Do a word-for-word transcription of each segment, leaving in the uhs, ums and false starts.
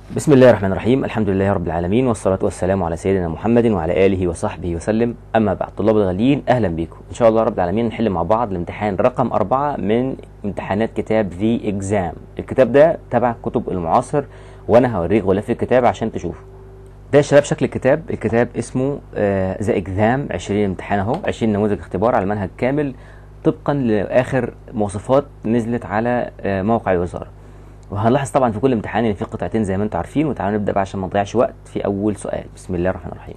بسم الله الرحمن الرحيم. الحمد لله رب العالمين، والصلاة والسلام على سيدنا محمد وعلى آله وصحبه وسلم. أما بعد، طلاب الغاليين أهلا بكم. إن شاء الله رب العالمين نحل مع بعض الامتحان رقم أربعة من امتحانات كتاب The Exam. الكتاب ده تبع كتب المعاصر، وأنا هوريك غلاف الكتاب عشان تشوفه. ده يا شباب شكل الكتاب. الكتاب اسمه آه The Exam، عشرين امتحان اهو، عشرين نموذج اختبار على المنهج كامل طبقا لآخر مواصفات نزلت على آه موقع الوزارة. وهنلاحظ طبعا في كل امتحان ان في قطعتين زي ما انتم عارفين. وتعالوا نبدا بقى عشان ما نضيعش وقت في اول سؤال. بسم الله الرحمن الرحيم.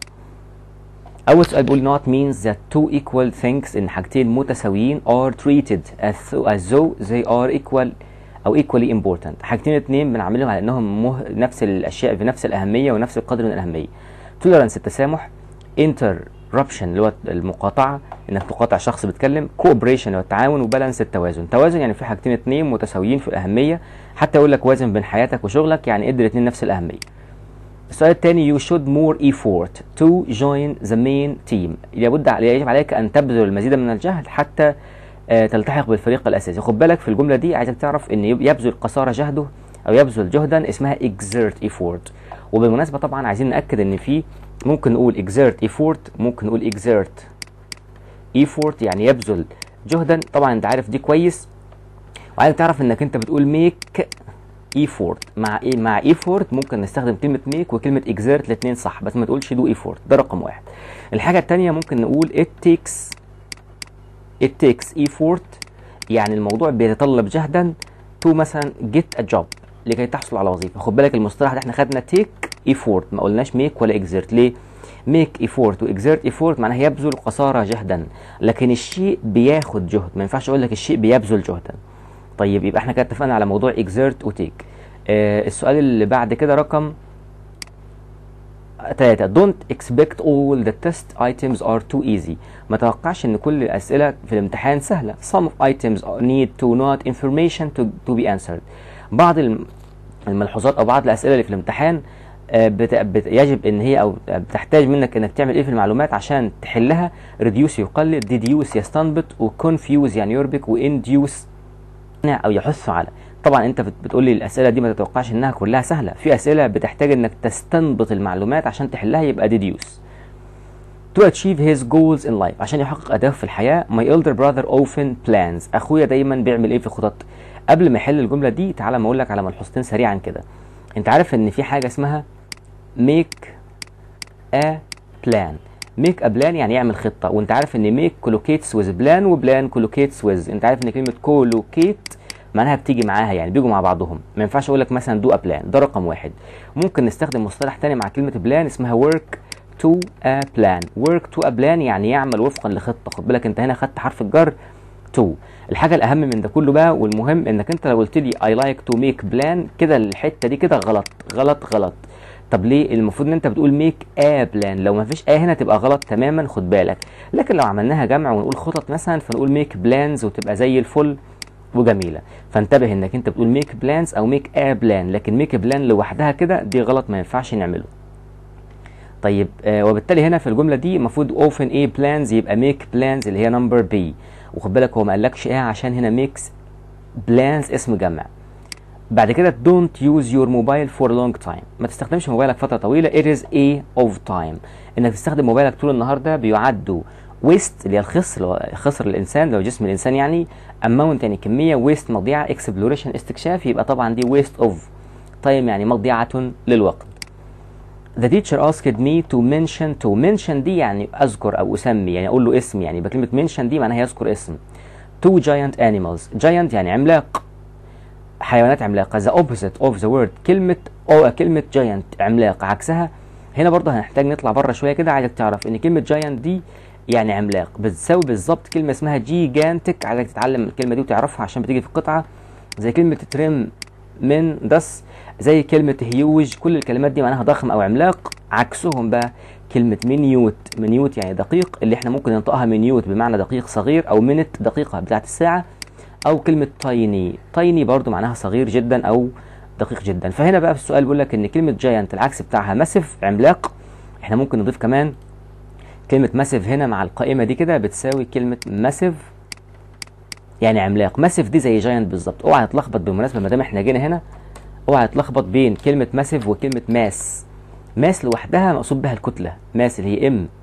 اول سؤال بيقول not means that two equal things، ان حاجتين متساويين are treated as though, as though they are equal او equally important. حاجتين اتنين بنعملهم على انهم مه... نفس الاشياء بنفس الاهميه ونفس القدر من الاهميه. tolerance التسامح، interruption اللي هو المقاطعه، انك تقاطع شخص بيتكلم، cooperation اللي هو التعاون، وبالانس التوازن. توازن يعني في حاجتين اتنين متساويين في الاهميه، حتى يقول لك وازن بين حياتك وشغلك، يعني ادي الاثنين نفس الاهميه. السؤال الثاني you should more effort to join the main team، لابد يجب عليك ان تبذل المزيد من الجهد حتى آه تلتحق بالفريق الاساسي. خد بالك في الجمله دي عايزك تعرف ان يبذل قصارى جهده او يبذل جهدا اسمها exert effort. وبالمناسبه طبعا عايزين ناكد ان في ممكن نقول exert effort، ممكن نقول exert effort يعني يبذل جهدا. طبعا انت عارف دي كويس، وعايز تعرف انك انت بتقول ميك ايفورت مع ايه مع ايفورت ممكن نستخدم كلمه ميك وكلمه اكزيرت الاثنين صح، بس ما تقولش دو ايفورت. ده رقم واحد. الحاجه الثانيه ممكن نقول it takes it takes effort، يعني الموضوع بيتطلب جهدا to مثلا get a job، لكي تحصل على وظيفه. خد بالك المصطلح ده احنا خدنا take effort، ما قلناش ميك ولا اكزيرت. ليه؟ ميك ايفورت واكزيرت ايفورت معناها يبذل قصارى جهدا، لكن الشيء بياخد جهد. ما ينفعش اقول لك الشيء بيبذل جهدا. طيب يبقى احنا كده اتفقنا على موضوع exert وتيك. آه السؤال اللي بعد كده رقم ثلاثة don't expect all the test items are too easy، ما توقعش ان كل الاسئله في الامتحان سهله. some of items need to not information to, to be answered. بعض الملحوظات او بعض الاسئله اللي في الامتحان آه بت... بت... يجب ان هي او بتحتاج منك انك تعمل ايه في المعلومات عشان تحلها. reduce يقلل، deduce يستنبط، وconfuse يعني يربك، وinduce او يحث على. طبعا انت بتقول لي الاسئله دي ما تتوقعش انها كلها سهله، في اسئله بتحتاج انك تستنبط المعلومات عشان تحلها، يبقى deduce. to achieve his goals in life، عشان يحقق اهدافه في الحياه. my elder brother often plans، اخويا دايما بيعمل ايه في الخطط. قبل ما يحل الجمله دي تعالى ما اقول لك على ملحوظتين سريعا كده. انت عارف ان في حاجه اسمها make a plan. make a plan يعني يعمل خطه، وانت عارف ان make collocates with plan وبلان collocates with. انت عارف ان كلمه collocate معناها بتيجي معاها، يعني بيجوا مع بعضهم. ما ينفعش اقول لك مثلا دو ا بلان. ده رقم واحد. ممكن نستخدم مصطلح تاني مع كلمه بلان اسمها work to a plan. work to a plan يعني يعمل وفقا لخطه. خد بالك انت هنا خدت حرف الجر to. الحاجه الاهم من ده كله بقى والمهم انك انت لو قلت لي I like to make plan كده الحته دي كده غلط غلط غلط. طب ليه؟ المفروض ان انت بتقول ميك ا بلان. لو ما فيش ا هنا تبقى غلط تماما، خد بالك. لكن لو عملناها جمع ونقول خطط مثلا فنقول ميك بلانز وتبقى زي الفل وجميله. فانتبه انك انت بتقول ميك بلانز او ميك ا بلان، لكن ميك بلان لوحدها كده دي غلط، ما ينفعش نعمله. طيب آه وبالتالي هنا في الجمله دي المفروض اوفن ايه بلانز يبقى ميك بلانز اللي هي نمبر بي. وخد بالك هو ما قالكش ايه عشان هنا ميكس بلانز اسم جمع. بعد كده don't use your mobile for a long time، ما تستخدمش موبايلك فتره طويله. it is a of time، انك تستخدم موبايلك طول النهار ده بيعد waste اللي هي الخسر، خسر الانسان لو جسم الانسان يعني. amount يعني كميه، waste مضيعه، exploration استكشاف، يبقى طبعا دي waste of time يعني مضيعه للوقت. the teacher asked me to mention to mention دي يعني اذكر او اسمي، يعني اقول له اسم، يعني بكلمه mention دي معناها يذكر اسم. two giant animals، giant يعني عملاق، حيوانات عملاقه. the opposite of the word كلمه او كلمه giant عملاق عكسها. هنا برضه هنحتاج نطلع بره شويه كده. عايزك تعرف ان كلمه giant دي يعني عملاق بتساوي بالظبط كلمه اسمها جيجانتك. عايزك تتعلم الكلمه دي وتعرفها عشان بتيجي في القطعه، زي كلمه ترم من دس، زي كلمه هيوج. كل الكلمات دي معناها ضخم او عملاق. عكسهم بقى كلمه منيوت. منيوت يعني دقيق، اللي احنا ممكن ننطقها منيوت بمعنى دقيق صغير، او منت دقيقه بتاعه الساعه، او كلمه تايني. تايني برضو معناها صغير جدا او دقيق جدا. فهنا بقى في السؤال بيقول لك ان كلمه جاينت العكس بتاعها ماسيف عملاق. احنا ممكن نضيف كمان كلمه ماسيف هنا مع القائمه دي كده بتساوي كلمه ماسيف يعني عملاق. ماسيف دي زي جاينت بالظبط. اوعى تتلخبط بالمناسبه ما دام احنا جينا هنا اوعى تلخبط بين كلمه ماسيف وكلمه ماس. ماس لوحدها مقصود بها الكتله، ماس اللي هي ام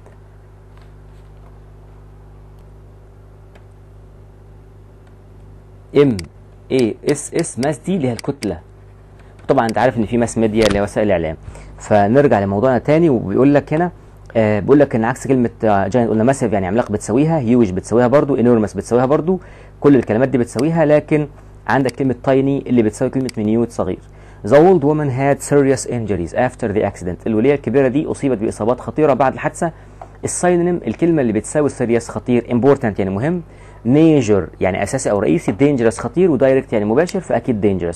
ام اي اس اس، ماس دي اللي هي الكتله. طبعا انت عارف ان في ماس ميديا اللي هي وسائل الاعلام. فنرجع لموضوعنا تاني، وبيقول لك هنا آه بيقول لك ان عكس كلمه جاينت، قلنا ماسيف يعني عملاق بتساويها، هيوج بتساويها برضو، انورمس بتساويها برضو، كل الكلمات دي بتساويها، لكن عندك كلمه تايني اللي بتساوي كلمه مينيوت صغير. The old woman had serious injuries after the accident. الوليه الكبيره دي اصيبت باصابات خطيره بعد الحادثه. الساينونيم الكلمه اللي بتساوي serious خطير، important يعني مهم، major يعني اساسي او رئيسي، dangerous خطير، ودايركت يعني مباشر، فاكيد dangerous.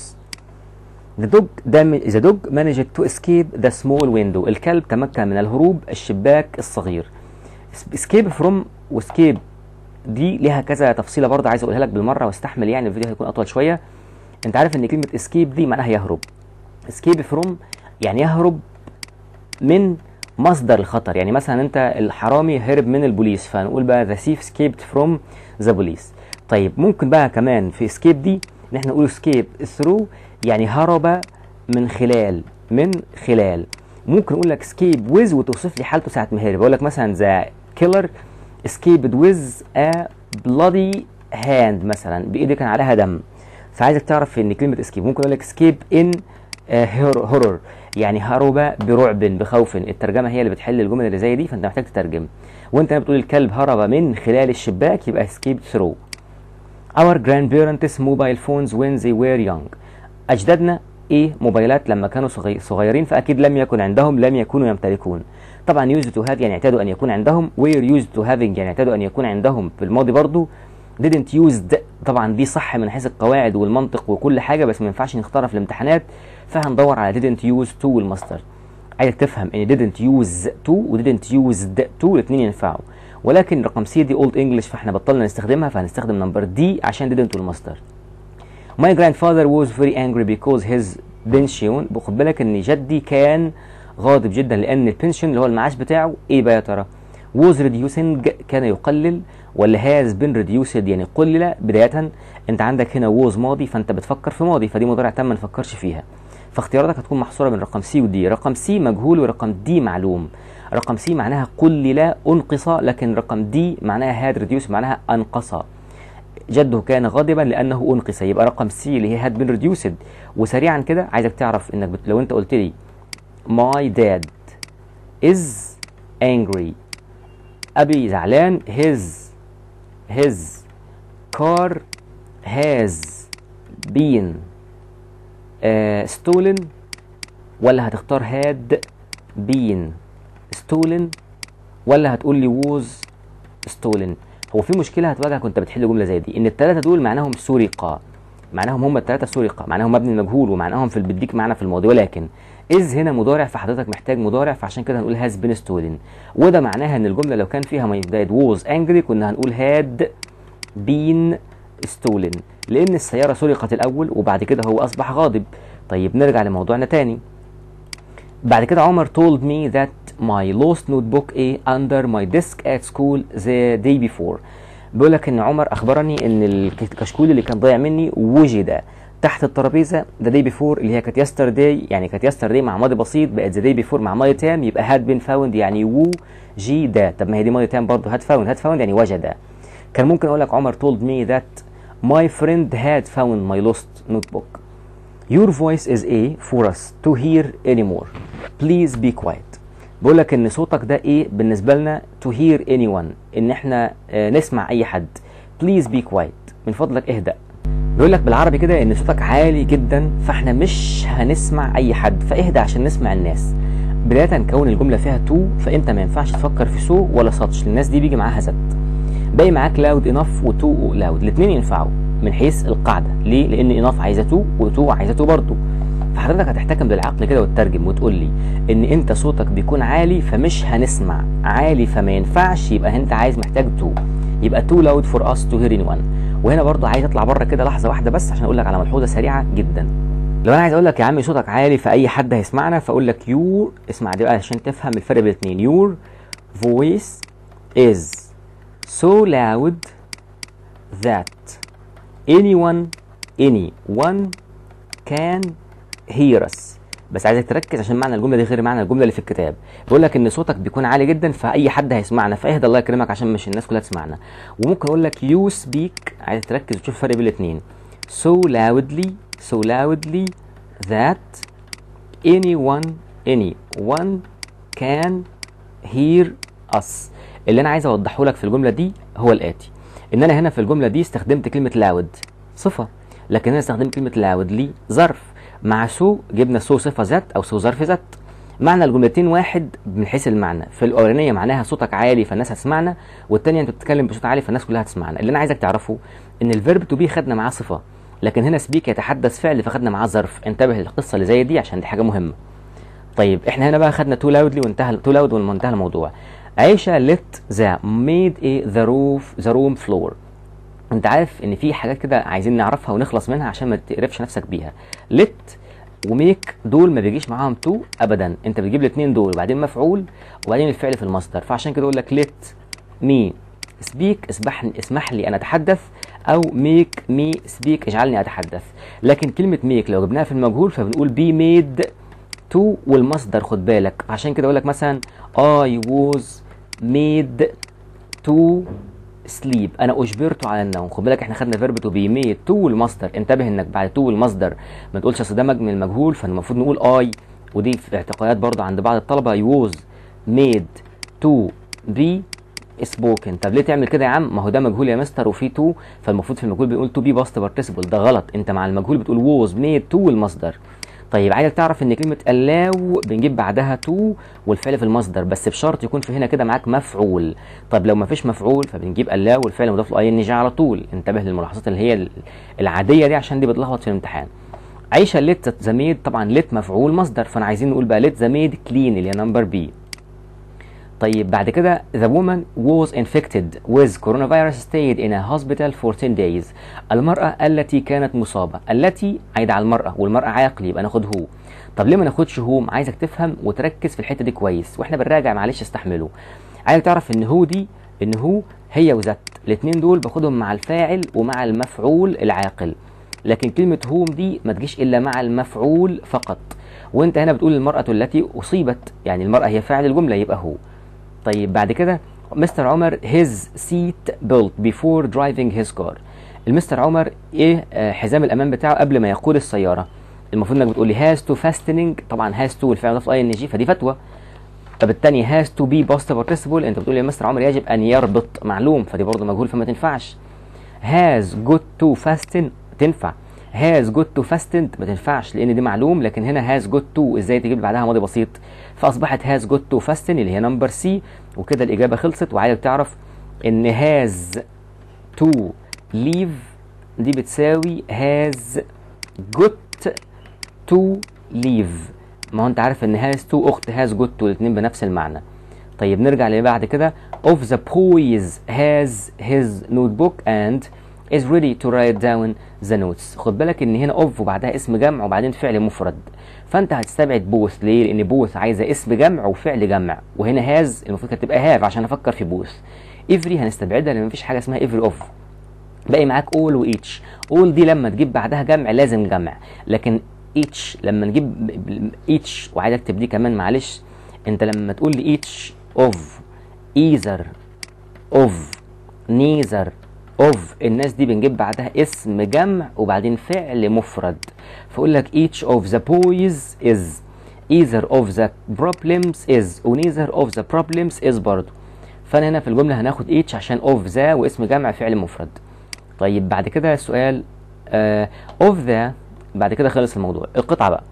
The dog damage the dog managed to escape the small window. الكلب تمكن من الهروب الشباك الصغير. escape from وescape دي ليها كذا تفصيله برضه عايز اقولها لك بالمره، واستحمل يعني الفيديو هيكون اطول شويه. انت عارف ان كلمه escape دي معناها يهرب. escape from يعني يهرب من مصدر الخطر، يعني مثلا انت الحرامي هرب من البوليس، فنقول بقى the thief escaped from the police. طيب ممكن بقى كمان في escape دي ان احنا نقول escape through يعني هرب من خلال، من خلال. ممكن اقول لك escape with وتوصف لي حالته ساعه ما هرب، اقول لك مثلا the killer escaped with a bloody hand، مثلا بايده كان عليها دم. فعايزك تعرف ان كلمه escape ممكن اقول لك escape in horror يعني هرب برعب بخوف. الترجمه هي اللي بتحل الجمل اللي زي دي، فانت محتاج تترجم. وانت بتقول الكلب هرب من خلال الشباك يبقى escaped through. Our grandparents mobile phones when they were young. اجدادنا ايه موبايلات لما كانوا صغيرين، فاكيد لم يكن عندهم، لم يكونوا يمتلكون. طبعا used to have يعني اعتادوا ان يكون عندهم، were used to having يعني اعتادوا ان يكون عندهم في الماضي برضو. didn't used طبعا دي صح من حيث القواعد والمنطق وكل حاجه، بس ما ينفعش نختارها في الامتحانات، فهندور على didn't use to والمصدر. عايزك تفهم ان didn't use to و didn't used to الاثنين ينفعوا، ولكن رقم سي دي اولد انجلش فاحنا بطلنا نستخدمها، فهنستخدم نمبر دي عشان didn't والمصدر. My grandfather was very angry because his pension. خد بالك ان جدي كان غاضب جدا لان البنشن اللي هو المعاش بتاعه ايه بقى يا ترى؟ was reducing كان يقلل، ولا has been reduced يعني قلل. بداية انت عندك هنا was ماضي، فانت بتفكر في ماضي، فدي مضارع تام ما نفكرش فيها، فاختياراتك هتكون محصورة بين رقم سي ودي. رقم سي مجهول ورقم دي معلوم. رقم سي معناها قلل انقص، لكن رقم دي معناها had reduced معناها انقص. جده كان غاضبا لانه انقص، يبقى رقم سي اللي هي had been reduced. وسريعا كده عايزك تعرف انك بت... لو انت قلت لي my dad is angry، ابي زعلان، his his car has been uh, stolen، ولا هتختار had been stolen، ولا هتقول لي was stolen؟ هو في مشكله هتواجهك وانت بتحل جمله زي دي، ان الثلاثه دول معناهم سرقه، معناهم هم الثلاثه سرقه، معناهم مبني مجهول، ومعناهم في بيديك معنى في الماضي، ولكن از هنا مضارع، فحضرتك محتاج مضارع، فعشان كده هنقول has been stolen. وده معناها ان الجمله لو كان فيها ما بدايه was angry كنا هنقول had been stolen، لان السياره سرقت الاول وبعد كده هو اصبح غاضب. طيب نرجع لموضوعنا تاني. بعد كده عمر told me that my lost notebook a under my desk at school the day before. بيقول لك ان عمر اخبرني ان الكشكول اللي كان ضايع مني وجد تحت الترابيزه the day before اللي هي كانت yesterday، يعني كانت yesterday مع ماضي بسيط، بقت the day before مع ماضي تام، يبقى had been found يعني وجد. طب ما هي دي ماضي تام برضه، had found had found يعني وجد. كان ممكن اقول لك عمر told me that my friend had found my lost notebook. Your voice is a for us to hear anymore. Please be quiet. بقول لك ان صوتك ده ايه بالنسبه لنا to hear anyone، ان احنا آه نسمع اي حد. Please be quiet من فضلك اهدأ. بيقول لك بالعربي كده ان صوتك عالي جدا، فاحنا مش هنسمع اي حد، فاهدى عشان نسمع الناس. بدايه كون الجمله فيها to، فانت ما ينفعش تفكر في so ولا such، الناس دي بيجي معاها زد. باقي معاك loud enough و to loud، الاثنين ينفعوا من حيث القاعده. ليه؟ لان enough عايزه to و to عايزه to برضه. فحضرتك هتحتكم بالعقل كده وتترجم وتقول لي ان انت صوتك بيكون عالي فمش هنسمع، عالي فما ينفعش، يبقى انت عايز محتاج to، يبقى too loud for us to hear anyone. وهنا برضه عايز اطلع بره كده لحظه واحده بس عشان اقول لك على ملحوظه سريعه جدا. لو انا عايز اقول لك يا عم صوتك عالي فاي حد هيسمعنا، فاقول لك your، اسمع دي بقى عشان تفهم الفرق بين الاثنين. your voice is so loud that anyone anyone can hear us. بس عايزك تركز عشان معنى الجمله دي غير معنى الجمله اللي في الكتاب. بيقول لك ان صوتك بيكون عالي جدا فاي حد هيسمعنا، فاهدى الله يكرمك عشان مش الناس كلها تسمعنا. وممكن اقول لك you speak، عايزك تركز وتشوف الفرق بين الاثنين. so loudly so loudly that anyone anyone can hear us. اللي انا عايز اوضحه لك في الجمله دي هو الاتي، ان انا هنا في الجمله دي استخدمت كلمه loud صفه، لكن انا استخدمت كلمه loudly ظرف. مع سو جبنا سو صفه ذات او سو ظرف ذات. معنى الجملتين واحد من حيث المعنى. في الاولانيه معناها صوتك عالي فالناس هتسمعنا، والثانيه انت بتتكلم بصوت عالي فالناس كلها هتسمعنا. اللي انا عايزك تعرفه ان الفيرب تو بي خدنا معاه صفه، لكن هنا سبيك يتحدث فعل فخدنا معاه ظرف. انتبه للقصه اللي زي دي عشان دي حاجه مهمه. طيب احنا هنا بقى خدنا تو لاودلي وانتهى تو لاود وانتهى الموضوع. عائشه ليت ذا ميد ايه ذا روف ذا روم فلور. انت عارف ان في حاجات كده عايزين نعرفها ونخلص منها عشان ما تقرفش نفسك بيها. ليت وميك دول ما بيجيش معاهم تو ابدا، انت بتجيب الاثنين دول وبعدين مفعول وبعدين الفعل في المصدر. فعشان كده اقول لك ليت مي سبيك اسمح اسمح لي ان اتحدث، او ميك مي سبيك اجعلني اتحدث. لكن كلمه ميك لو جبناها في المجهول فبنقول بي ميد تو والمصدر خد بالك. عشان كده اقول لك مثلا I was made to sleep، انا اجبرت على النوم. خد بالك احنا خدنا فيرب تو بي ميد تو والمصدر. انتبه انك بعد تو والمصدر ما تقولش اصل ده من المجهول، فالمفروض نقول I، ودي في اعتقادات برضه عند بعض الطلبه I was made to be spoken. طب ليه تعمل كده يا عم؟ ما هو ده مجهول يا مستر وفي تو، فالمفروض في المجهول بنقول تو بي باست بارتيسيبل. ده غلط، انت مع المجهول بتقول was made to والمصدر. طيب عايزك تعرف ان كلمه allow بنجيب بعدها تو والفعل في المصدر، بس بشرط يكون في هنا كده معاك مفعول. طب لو ما فيش مفعول فبنجيب allow والفعل مضاف له اي ان جي على طول. انتبه للملاحظات اللي هي العاديه دي عشان دي بتلخبط في الامتحان. عايشه ليت ذا ميد، طبعا ليت مفعول مصدر، فانا عايزين نقول بقى ليت ذا ميد كلين اللي هي نمبر بي. طيب بعد كده the woman was infected with coronavirus stayed in a hospital for ten days. المرأة التي كانت مصابة، التي عايدة على المرأة والمرأة عاقل يبقى ناخد هو. طب ليه ما ناخدش هوم؟ عايزك تفهم وتركز في الحتة دي كويس واحنا بنراجع، معلش استحملوا. عايزك تعرف ان هو دي ان هو هي وذات الاثنين دول باخدهم مع الفاعل ومع المفعول العاقل، لكن كلمة هوم دي ما تجيش الا مع المفعول فقط. وانت هنا بتقول المرأة التي اصيبت، يعني المرأة هي فاعل الجملة يبقى هو. طيب بعد كده مستر عمر his seat belt before driving his car. المستر عمر ايه آه حزام الامان بتاعه قبل ما يقود السياره. المفروض انك بتقول لي has to fastening، طبعا has to والفعل ضاف اي ان جي فدي فتوى. طب الثاني has to be past participle، انت بتقول لي مستر عمر يجب ان يربط معلوم، فدي برضه مجهول فما تنفعش. has got to fasten تنفع، has got to fastened ما تنفعش لان دي معلوم، لكن هنا has got to ازاي تجيب بعدها ماضي بسيط، فاصبحت has got to fasten اللي هي نمبر سي. وكده الاجابه خلصت. وعايزك تعرف ان has to leave دي بتساوي has got to leave. ما هو انت عارف ان has to اخت has got to، الاثنين بنفس المعنى. طيب نرجع اللي بعد كده of the boys has his notebook and is ready to write down the notes. خد بالك ان هنا of وبعدها اسم جمع وبعدين فعل مفرد، فانت هتستبعد بوث. ليه؟ لان بوث عايزه اسم جمع وفعل جمع، وهنا هاز المفروض كانت تبقى هاف عشان افكر في بوث. افري هنستبعدها لان مفيش حاجه اسمها افري اوف. باقي معاك اول وايتش. اول دي لما تجيب بعدها جمع لازم جمع، لكن ايتش لما نجيب ايتش وعايز اكتب دي كمان معلش، انت لما تقول لي ايتش اوف ايذر اوف نيذر اوف، الناس دي بنجيب بعدها اسم جمع وبعدين فعل مفرد. فاقول لك each of the boys is either of the problems is و neither of the problems is برضو. فانا هنا في الجمله هناخد each عشان of the واسم جمع فعل مفرد. طيب بعد كده السؤال آه of the، بعد كده خلص الموضوع. القطعه بقى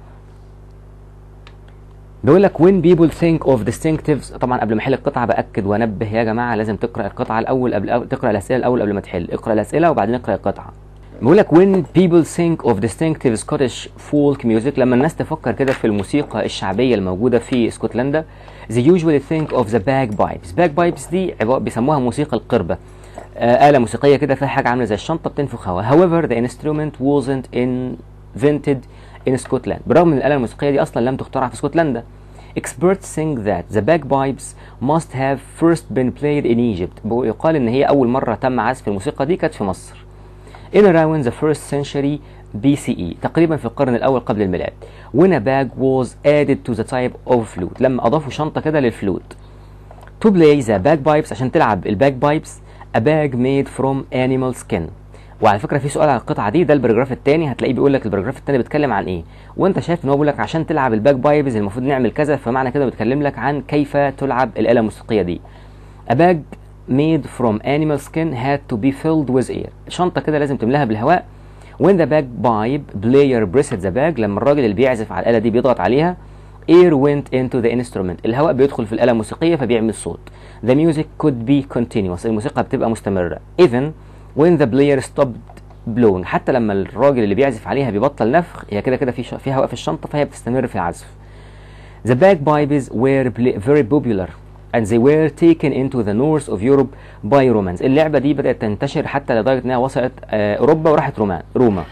بيقول لك when people think of distinctives. طبعا قبل ما احل القطعه باكد وانبه يا جماعه لازم تقرا القطعه الاول قبل تقرا الاسئله الاول قبل ما تحل. اقرا الاسئله وبعدين اقرا القطعه. بيقول لك when people think of distinctive Scottish folk music، لما الناس تفكر كده في الموسيقى الشعبيه الموجوده في اسكتلندا they usually think of the bagpipes. bagpipes دي بيسموها موسيقى القربه، آه آلة موسيقيه كده فيها حاجه عامله زي الشنطه بتنفخ هواء. however the instrument wasn't invented in Scotland. بالرغم من الآلة الموسيقيه دي اصلا لم تخترع في اسكتلندا. Experts think that the bagpipes must have first been played in Egypt. يقال ان هي اول مره تم عزف الموسيقى دي كانت في مصر. In around the first century بي سي اي تقريبا في القرن الاول قبل الميلاد. when a bag was added to the type of flute لما اضافوا شنطه كده للفلوت. to play the bagpipes عشان تلعب الباك بايبس a bag made from animal skin. وعلى فكره في سؤال على القطعه دي، ده الباراجراف الثاني، هتلاقيه بيقول لك الباراجراف الثاني بيتكلم عن ايه، وانت شايف ان هو بيقول لك عشان تلعب الباك بايبز المفروض نعمل كذا، فمعنى كده بيتكلم لك عن كيف تلعب الاله الموسيقيه دي. a bag made from animal skin had to be filled with air. شنطه كده لازم تملاها بالهواء. when the bagpipe player pressed the bag لما الراجل اللي بيعزف على الاله دي بيضغط عليها air went into the instrument الهواء بيدخل في الاله الموسيقيه فبيعمل صوت. the music could be continuous الموسيقى بتبقى مستمره. even when the player stopped blowing حتى لما الراجل اللي بيعزف عليها بيبطل نفخ هي كده كده في في هواء في الشنطه فهي بتستمر في العزف. the bagpipes were very popular and they were taken into the north of Europe by Romans. اللعبه دي بدات تنتشر حتى لدرجه انها وصلت آه اوروبا وراحت روما روما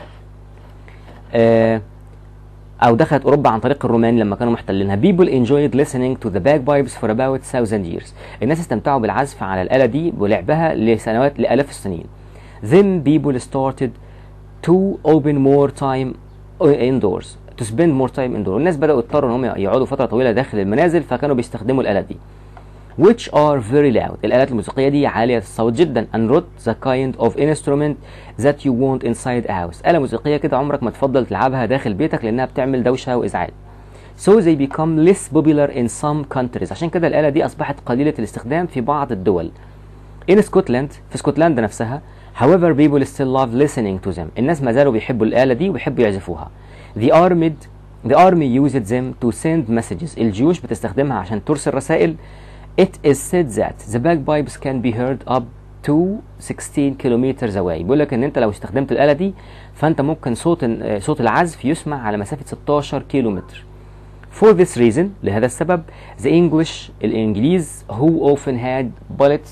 آه او دخلت اوروبا عن طريق الرومان لما كانوا محتلينها. people enjoyed listening to the bagpipes for about thousand years. الناس استمتعوا بالعزف على الاله دي ولعبها لسنوات لالاف السنين. then people started to open more time indoors to spend more time indoors. الناس بداوا يضطروا ان هم يقعدوا فتره طويله داخل المنازل فكانوا بيستخدموا الاله دي. which are very loud الآلات الموسيقية دي عالية الصوت جدا. and not the kind of instrument that you want inside a house. آلة موسيقية كده عمرك ما تفضل تلعبها داخل بيتك لأنها بتعمل دوشة وإزعاج. so they become less popular in some countries. عشان كده الآلة دي أصبحت قليلة الاستخدام في بعض الدول. in Scotland في اسكتلندا نفسها however people still love listening to them. الناس ما زالوا بيحبوا الآلة دي وبيحبوا يعزفوها. the armed the army used them to send messages. الجيوش بتستخدمها عشان ترسل رسائل. It is said that the bagpipes can be heard up to sixteen kilometers away. بيقول لك ان انت لو استخدمت الآلة دي فانت ممكن صوت صوت العزف يسمع على مسافة ستاشر كيلومتر. For this reason لهذا السبب the English الانجليز who often had bullets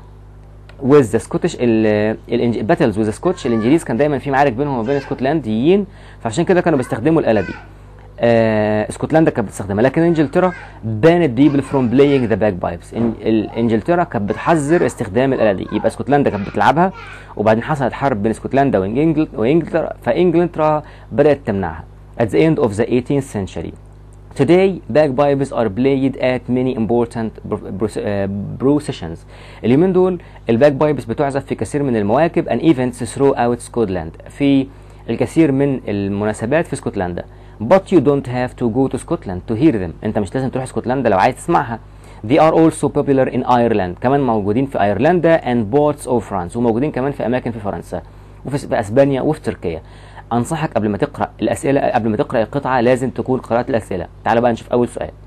with the Scottish ال battles with the Scottish الانجليز كان دايما في معارك بينهم وبين الاسكتلنديين فعشان كده كانوا بيستخدموا الآلة دي. آه، اسكتلندا كانت بتستخدمها لكن انجلترا banned people from playing the bagpipes. انجلترا كانت بتحذر استخدام الآلة دي. يبقى اسكتلندا كانت بتلعبها وبعدين حصلت حرب بين اسكتلندا وانجلترا فانجلترا بدأت تمنعها. at the end of the eighteenth century. Today bagpipes are played at many important processions. اليومين دول الباك بايبس بتعزف في كثير من المواكب and events throughout Scotland في الكثير من المناسبات في اسكتلندا. but you don't have to go to Scotland to hear them. انت مش لازم تروح اسكتلندا لو عايز تسمعها. they are also popular in Ireland كمان موجودين في ايرلندا and parts of France وموجودين كمان في اماكن في فرنسا وفي في اسبانيا وفي تركيا. انصحك قبل ما تقرا الاسئله قبل ما تقرا القطعه لازم تكون قرات الاسئله. تعالوا بقى نشوف اول سؤال.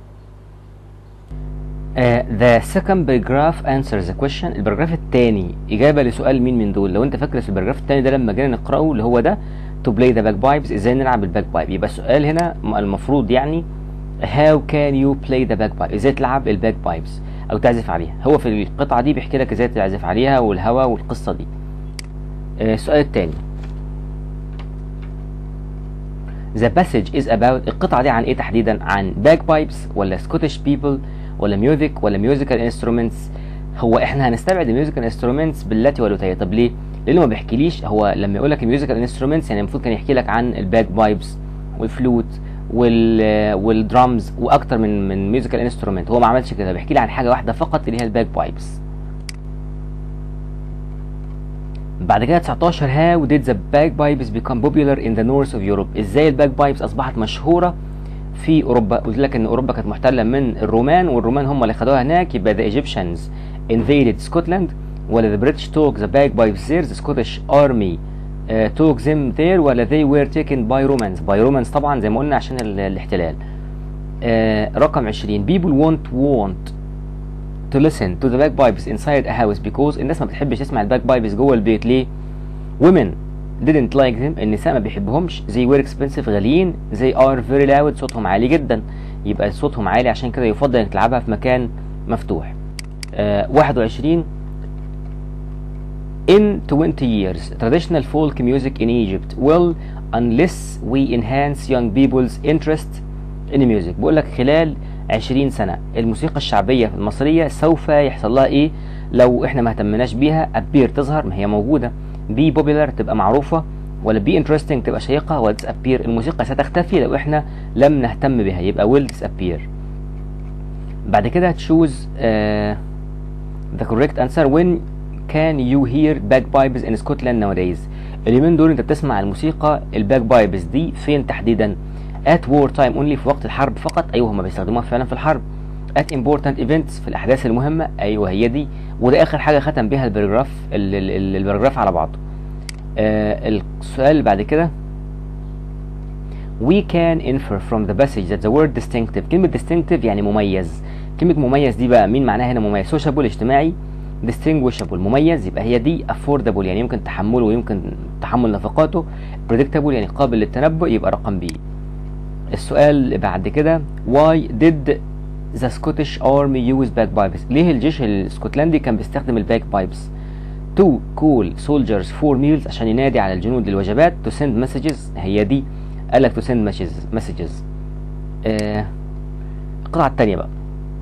Uh, the second paragraph answers the question. الباراجراف الثاني اجابه لسؤال مين من دول؟ لو انت فاكر في الباراجراف الثاني ده لما جينا نقراه اللي هو ده to play the bagpipes ازاي نلعب الباك بايب، يبقى السؤال هنا المفروض يعني how can you play the bagpipe ازاي تلعب الباك بايبس او تعزف عليها. هو في القطعه دي بيحكي لك ازاي تعزف عليها والهوا والقصه دي. uh, السؤال الثاني the passage is about القطعه دي عن ايه تحديدا؟ عن bagpipes ولا Scottish people ولا ميوزك ولا musical instruments؟ هو احنا هنستبعد الميوزيكال انسترومنتس باللاتي والوتايه. طب ليه؟ لانه ما بيحكيليش. هو لما يقول لك الميوزيكال انسترومنتس يعني المفروض كان يحكي لك عن الباك بايبس والفلوت وال والدرامز واكتر من من ميوزيكال انسترومنت. هو ما عملش كده، بيحكي لي عن حاجه واحده فقط اللي هي الباك بايبس. بعد كده تسعتاشر how did the bagpipes become popular in the north of Europe؟ ازاي الباك بايبس اصبحت مشهوره في اوروبا؟ قلت لك ان اوروبا كانت محتله من الرومان والرومان هم اللي خدوها هناك. يبقى the Egyptians invaded Scotland ولا the British took the bagpipes there the Scottish army uh, took them there ولا they were taken by Romans by Romans طبعا زي ما قلنا عشان الاحتلال. uh, رقم عشرين people won't want to listen to the bagpipes inside a house because الناس ما بتحبش تسمع الباك بايبس جوه البيت. ليه؟ women didn't like them النساء ما بيحبهمش. they were expensive غاليين. they are very loud صوتهم عالي جدا. يبقى صوتهم عالي عشان كده يفضل انك تلعبها في مكان مفتوح. uh, واحد وعشرين in twenty years traditional folk music in Egypt will unless we enhance young people's interest in music. بقول لك خلال عشرين سنة الموسيقى الشعبية المصرية سوف يحصل لها ايه لو احنا ما اهتمناش بيها؟ appear تظهر، ما هي موجودة. be popular تبقى معروفة. ولا be interesting تبقى شيقة، ولا disappear الموسيقى ستختفي لو احنا لم نهتم بها، يبقى will disappear. بعد كده choose uh, the correct answer. when can you hear bagpipes in Scotland nowadays؟ اليومين دول انت بتسمع الموسيقى الباك بايبس دي فين تحديدا؟ at war time only في وقت الحرب فقط، ايوه هم بيستخدموها فعلا في الحرب. at important events في الاحداث المهمه، ايوه هي دي. وده اخر حاجه ختم بيها الباراجراف الباراجراف على بعضه. آه السؤال اللي بعد كده we can infer from the passage that the word distinctive. كلمه distinctive يعني مميز. كلمه مميز دي بقى مين معناها هنا؟ مميز sociable اجتماعي، distinguishable مميز، يبقى هي دي affordable يعني يمكن تحمله ويمكن تحمل نفقاته، predictable يعني قابل للتنبؤ، يبقى رقم بي. السؤال اللي بعد كده why did the Scottish army use bagpipes؟ ليه الجيش الاسكتلندي كان بيستخدم الباك بايبس؟ to call soldiers for meals عشان ينادي على الجنود للوجبات، to send messages هي دي، قال لك to send messages messages. آه القطعة الثانية بقى،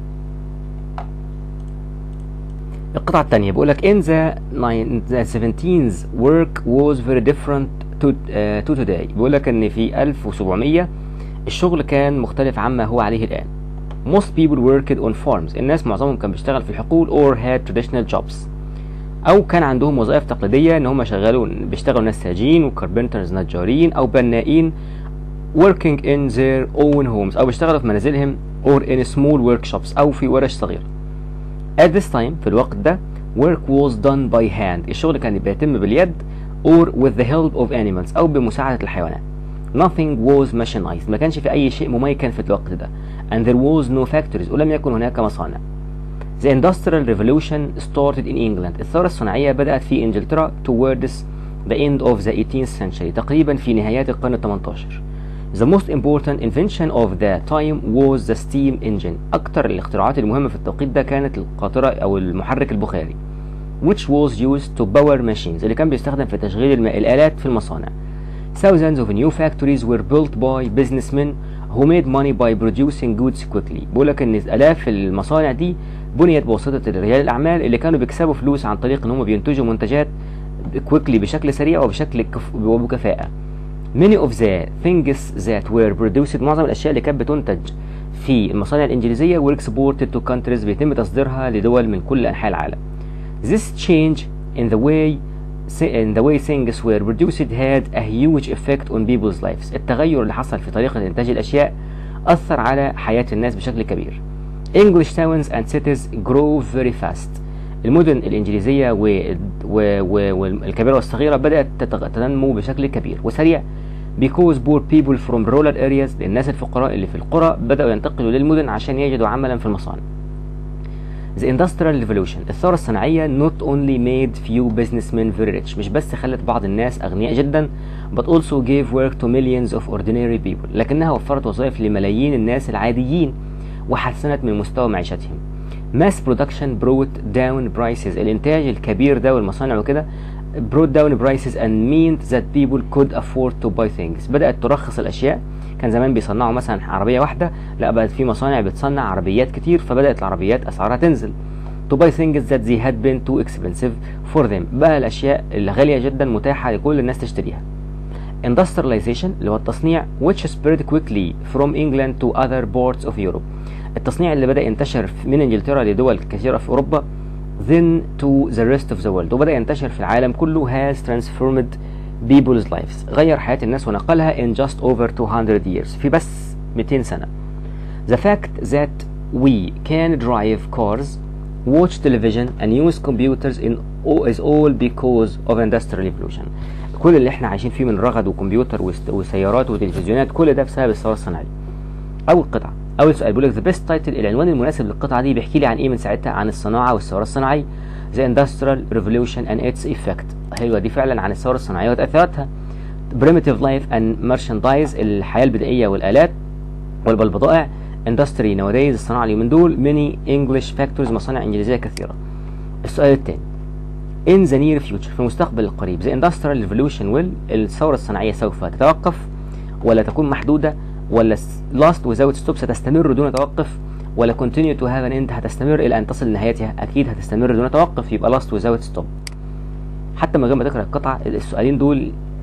القطعة الثانية بيقول لك in the, the seventeenth work was very different to, uh, to today. بيقول لك ان في ألف وسبعمية الشغل كان مختلف عما هو عليه الآن. most people worked on farms. الناس معظمهم كان بيشتغل في الحقول or had traditional jobs. او كان عندهم وظائف تقليدية ان هم شغالون بيشتغلوا نساجين وكاربنترز نجارين او بنائين working in their own homes او بيشتغلوا في منازلهم or in small workshops او في ورش صغيرة. at this time في الوقت ده work was done by hand. الشغل كان بيتم باليد or with the help of animals او بمساعدة الحيوانات. nothing was machinized. ما كانش في اي شيء مميكن في الوقت ده. and there was no factories. ولم يكن هناك مصانع. the industrial revolution started in England. الثورة الصناعية بدأت في انجلترا towards the end of the eighteenth century تقريبا في نهايات القرن الثمنتاشر. the most important invention of the time was the steam engine. أكثر الاختراعات المهمة في التوقيت ده كانت القاطرة أو المحرك البخاري which was used to power machines اللي كان بيستخدم في تشغيل الماء الآلات في المصانع. thousands of new factories were built by businessmen who made money by producing goods quickly. بقول لك ان الاف المصانع دي بنيت بواسطه رجال الاعمال اللي كانوا بيكسبوا فلوس عن طريق ان هم بينتجوا منتجات quickly بشكل سريع وبشكل كف... وبكفاءه. many of the things that were produced معظم الاشياء اللي كانت بتنتج في المصانع الانجليزيه were exported to countries بيتم تصديرها لدول من كل انحاء العالم. this change in the way in the way things were produced had a huge effect on people's lives. التغير اللي حصل في طريقة إنتاج الأشياء أثر على حياة الناس بشكل كبير. English towns and cities grow very fast. المدن الإنجليزية والكبيرة والصغيرة بدأت تنمو بشكل كبير وسريع because poor people from rural areas. الناس الفقراء اللي في القرى بدأوا ينتقلوا للمدن عشان يجدوا عملا في المصانع. The Industrial Revolution الثورة الصناعية not only made few businessmen very rich. مش بس خلت بعض الناس أغنياء جدا but also gave work to millions of ordinary people. لكنها وفرت وظائف لملايين الناس العاديين وحسنت من مستوى معيشتهم. Mass production brought down prices. الإنتاج الكبير ده والمصانع وكده brought down prices and meant that people could afford to buy things. بدأت ترخص الأشياء. كان زمان بيصنعوا مثلا عربية واحدة، لا بقت في مصانع بتصنع عربيات كتير فبدأت العربيات أسعارها تنزل. to buy things that they had been too expensive for them. بقى الأشياء اللي غالية جدا متاحة لكل الناس تشتريها. industrialization اللي هو التصنيع which spread quickly from England to other parts of Europe. التصنيع اللي بدأ ينتشر من إنجلترا لدول كثيرة في أوروبا then to the rest of the world. وبدأ ينتشر في العالم كله has transformed people's lives. غير حياة الناس ونقلها in just over two hundred years في بس مئتين سنة. The fact that we can drive cars, watch television and use computers in is all because of industrial revolution. كل اللي احنا عايشين فيه من رغد وكمبيوتر وسيارات وتلفزيونات كل ده بسبب الثورة الصناعية. أول قطعة، أول سؤال بيقول لك the best title. العنوان المناسب للقطعة دي بيحكي لي عن إيه من ساعتها؟ عن الصناعة والثورة الصناعية. The Industrial Revolution and its effect. حلوة دي فعلا عن الثورة الصناعية وتأثيراتها. Primitive life and merchandise. الحياة البدائية والآلات والبضائع. Industry nowadays. الصناعة اليومين دول. Many English factories. مصانع إنجليزية كثيرة. السؤال الثاني in the near future. في المستقبل القريب the Industrial Revolution will. الثورة الصناعية سوف تتوقف ولا تكون محدودة ولا last without stop ستستمر دون توقف ولا continue to have an end هتستمر إلى أن تصل لنهايتها؟ أكيد هتستمر دون توقف، يبقى last without stop. حتى من غير ما تقرأ القطعة السؤالين دول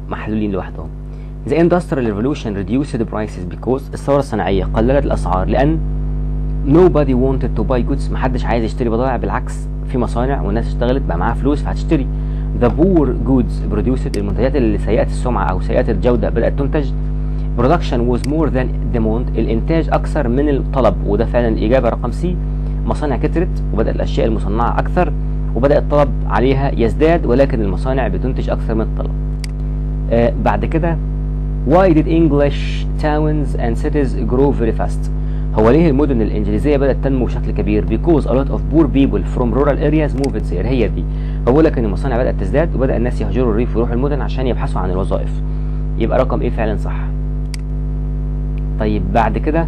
محلولين لوحدهم. The Industrial Revolution reduced the prices because الثورة الصناعية قللت الأسعار لأن nobody wanted to buy goods، محدش عايز يشتري بضائع، بالعكس في مصانع والناس اشتغلت بقى معاها فلوس فهتشتري. The poor goods produced، المنتجات اللي سيئة السمعة أو سيئة الجودة بدأت تنتج. Production was more than demand، الإنتاج أكثر من الطلب، وده فعلا الإجابة رقم سي. مصانع كترت وبدأت الأشياء المصنعة أكثر وبدأ الطلب عليها يزداد، ولكن المصانع بتنتج أكثر من الطلب. آه بعد كده Why did English towns and cities grow very fast؟ هو ليه المدن الإنجليزية بدأت تنمو بشكل كبير؟ Because a lot of poor people from rural areas moved there. هي دي، بقول لك إن المصانع بدأت تزداد وبدأ الناس يهجروا الريف ويروحوا المدن عشان يبحثوا عن الوظائف. يبقى رقم إيه فعلا صح. طيب بعد كده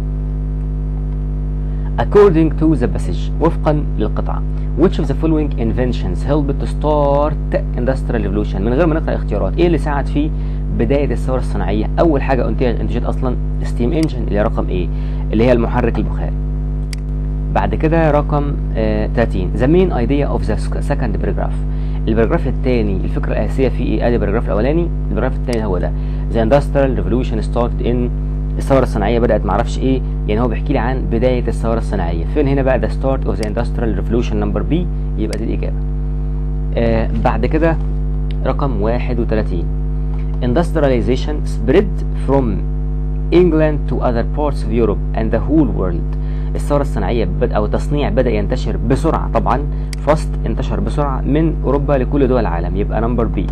according to the passage، وفقا للقطعة which of the following inventions helped to start industrial revolution؟ من غير ما نقرأ اختيارات، ايه اللي ساعد في بداية الثورة الصناعية؟ أول حاجة انتج انتجت أصلا steam engine اللي هي رقم ايه اللي هي المحرك البخاري. بعد كده رقم آه ثلاثين the main idea of the second paragraph، البراجراف الثاني الفكرة الأساسية فيه ايه؟ ادي البراجراف الأولاني، البراجراف الثاني هو ده the industrial revolution started in، الثورة الصناعية بدأت معرفش ايه، يعني هو بيحكي لي عن بداية الثورة الصناعية. فين هنا بقى the start of the industrial revolution number B؟ يبقى دي الإجابة. آه بعد كده رقم واحد وثلاثين industrialization spread from England to other parts of Europe and the whole world، الثورة الصناعية بدأ أو التصنيع بدأ ينتشر بسرعة، طبعا fast انتشر بسرعة من أوروبا لكل دول العالم، يبقى number B.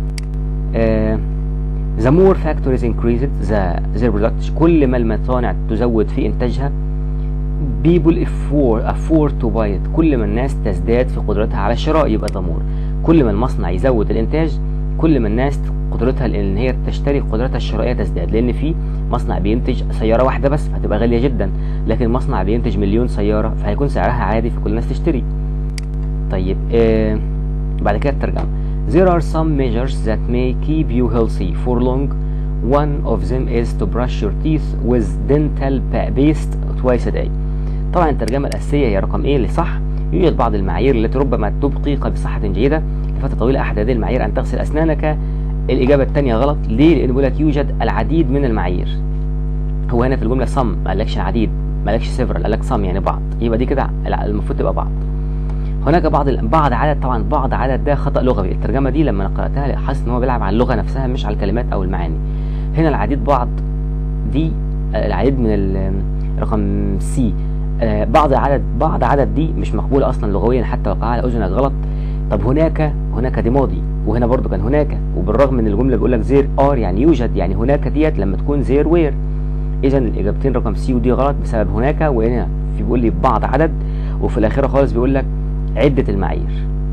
آه The more factories increased the their production، كل ما المصانع تزود في إنتاجها people afford afford to buy it، كل ما الناس تزداد في قدرتها على الشراء، يبقى the more، كل ما المصنع يزود الإنتاج كل ما الناس قدرتها إن هي تشتري قدرتها الشرائية تزداد، لأن في مصنع بينتج سيارة واحدة بس فهتبقى غالية جدا، لكن مصنع بينتج مليون سيارة فهيكون سعرها عادي فكل الناس تشتري. طيب آه بعد كده الترجمة There are some measures that may keep you healthy for long. One of them is to brush your teeth with dental paste twice a day. طبعا الترجمة الأساسية هي رقم ايه اللي صح. يوجد بعض المعايير التي ربما تبقيك بصحة جيدة لفترة طويلة، أحد هذه المعايير أن تغسل أسنانك. الإجابة الثانية غلط. ليه؟ لأنه بيقول لك يوجد العديد من المعايير. هو هنا في الجملة some، ما قالكش العديد، ما قالكش several، قال لك some يعني بعض، يبقى دي كده المفروض تبقى بعض. هناك بعض بعض عدد، طبعا بعض عدد ده خطأ لغوي. الترجمة دي لما قرأتها حاسس ان هو بيلعب على اللغة نفسها مش على الكلمات او المعاني. هنا العديد بعض دي العديد من رقم سي، بعض عدد بعض عدد دي مش مقبولة اصلا لغويا حتى وقع على اذنك غلط. طب هناك هناك دي ماضي، وهنا برضو كان هناك، وبالرغم من الجملة بيقول لك زير ار يعني يوجد، يعني هناك ديت لما تكون زير وير. اذا الاجابتين رقم سي ودي غلط بسبب هناك، وهنا في بيقول لي بعض عدد، وفي الاخيرة خالص بيقول لك عدة المعايير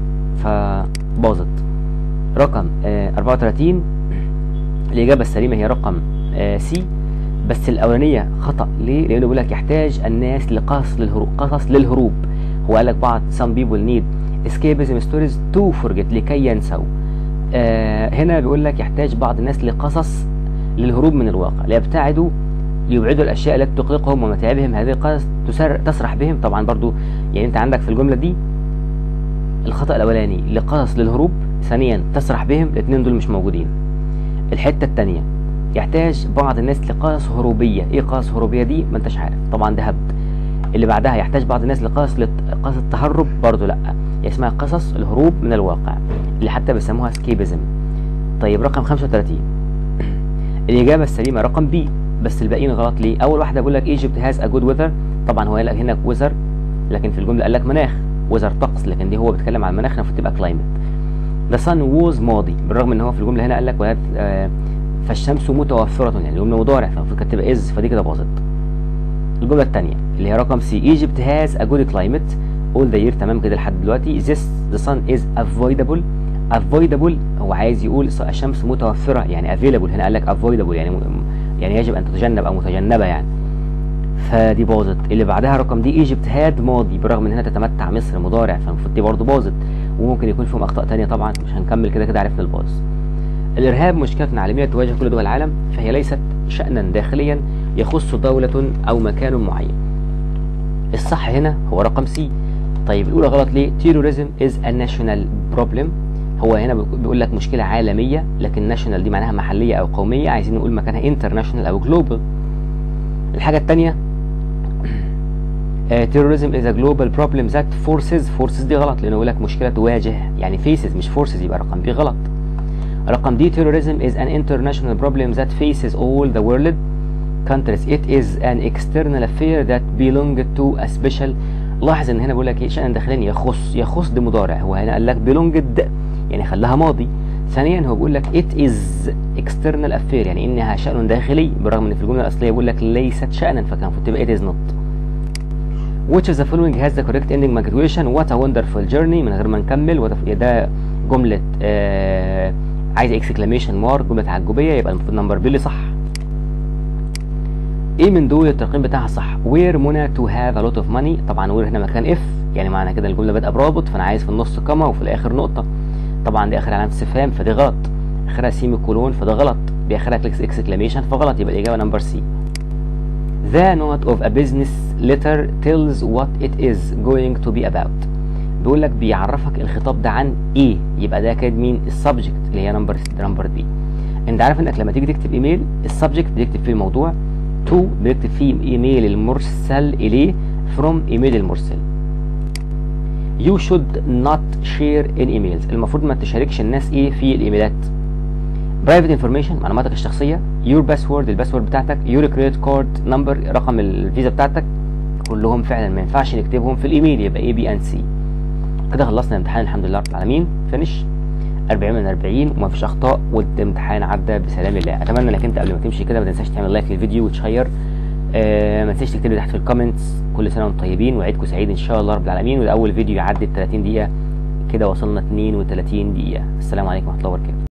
فباظت. رقم آه أربعة وثلاثين الإجابة السليمة هي رقم آه سي، بس الأولانية خطأ. ليه؟ لأنه بيقول لك يحتاج الناس لقصص للهروب، قصص للهروب. هو قال لك بعض some people need escapism stories to forget، لكي ينسوا. آه هنا بيقول لك يحتاج بعض الناس لقصص للهروب من الواقع، ليبتعدوا ليبعدوا الأشياء التي تقلقهم ومتاعبهم. هذه القصص تسرح بهم. طبعا برضو يعني أنت عندك في الجملة دي الخطأ الأولاني لقصص للهروب، ثانيا تسرح بهم، الاثنين دول مش موجودين. الحتة الثانية يحتاج بعض الناس لقصص هروبية. ايه قصص هروبية دي؟ ما انتش عارف، طبعا ده هبد. اللي بعدها يحتاج بعض الناس لقصص قصص التهرب، برضو لا، هي اسمها قصص الهروب من الواقع اللي حتى بيسموها سكيبزم. طيب رقم خمسة وثلاثين الإجابة السليمة رقم بي، بس الباقيين غلط. ليه؟ أول واحدة بيقول لك Egypt has a good weather، طبعا هو قال لك هنا weather، لكن في الجملة قال لك مناخ، وزر طقس، لكن دي هو بيتكلم عن المناخ المفروض تبقى كلايمت. The sun was ماضي، بالرغم ان هو في الجمله هنا قال لك آه فالشمس متوفره، يعني الجمله مضارع فالمفروض كانت تبقى از، فدي كده باظت. الجمله الثانيه اللي هي رقم سي Egypt has a good climate all the year، تمام كده لحد دلوقتي. This the sun is avoidable، avoidable هو عايز يقول الشمس متوفره، يعني available هنا قال لك avoidable يعني يعني يجب ان تتجنب او متجنبه يعني، فدي باظت. اللي بعدها رقم دي ايجيبت هاد ماضي، بالرغم ان هنا تتمتع مصر مضارع فالمفروض دي برضه باظت، وممكن يكون فيهم اخطاء ثانيه طبعا مش هنكمل كده كده عرفنا الباظ. الارهاب مشكله عالميه تواجه كل دول العالم، فهي ليست شأنا داخليا يخص دوله او مكان معين. الصح هنا هو رقم سي. طيب الاولى غلط ليه؟ terrorism is a national problem، هو هنا بيقول لك مشكله عالميه، لكن ناشونال دي معناها محليه او قوميه، عايزين نقول مكانها انترناشونال او جلوبال. الحاجه الثانيه terrorism is a global problem that forces forces دي غلط، لانه يقول لك مشكله تواجه يعني faces مش forces، يبقى رقم بي غلط. رقم دي terrorism is an international problem that faces all the world countries. It is an external affair that belong to a special. لاحظ ان هنا بيقول لك ايه؟ شأن داخلي يخص، يخص دي مضارع، هو هنا قال لك belonged يعني خلاها ماضي. ثانيا هو بيقول لك it is external affair يعني انها شأن داخلي، بالرغم ان في الجمله الاصليه بيقول لك ليست شأنا، فكان المفروض تبقى it is not. Which of the following has the correct ending punctuation? What a wonderful journey. من غير ما نكمل ده جمله آه عايزه exclamation mark، جمله تعجبيه، يبقى المفروض نمبر بي اللي صح. ايه من دول الترقيم بتاعها صح؟ where منى to have a lot of money. طبعا where هنا مكان اف، يعني معنى كده الجمله بادئه برابط، فانا عايز في النص كما وفي الاخر نقطه. طبعا دي اخر علامه استفهام فدي غلط، اخرها سيمي كولون فده غلط، دي اخرها كليكس اكسكلاميشن فغلط، يبقى الاجابه نمبر سي. The note of a business letter tells what it is going to be about. بيقول لك بيعرفك الخطاب ده عن ايه، يبقى ده كده مين؟ السبجكت اللي هي نمبر نمبر بي. انت عارف انك لما تيجي تكتب ايميل السبجكت بيكتب فيه الموضوع، تو بيكتب فيه ايميل المرسل اليه، فروم ايميل المرسل. You should not share in emails. المفروض ما تشاركش الناس ايه في الايميلات. Private information معلوماتك الشخصية. Your password الباسورد بتاعتك. Your credit card number رقم الفيزا بتاعتك، كلهم فعلا ما ينفعش نكتبهم في الايميل، يبقى اي بي ان سي. كده خلصنا الامتحان الحمد لله رب العالمين، فينش أربعين من أربعين وما فيش اخطاء، والامتحان عدى بسلام الله. اتمنى انك انت قبل ما تمشي كده ما تنساش تعمل لايك للفيديو وتشير، آه ما تنساش تكتب لي تحت في الكومنتس كل سنه وانتم طيبين وعيدكم سعيد ان شاء الله رب العالمين. وده اول فيديو يعدي ال ثلاثين دقيقه، كده وصلنا اثنين وثلاثين دقيقه. السلام عليكم ورحمه الله وبركاته.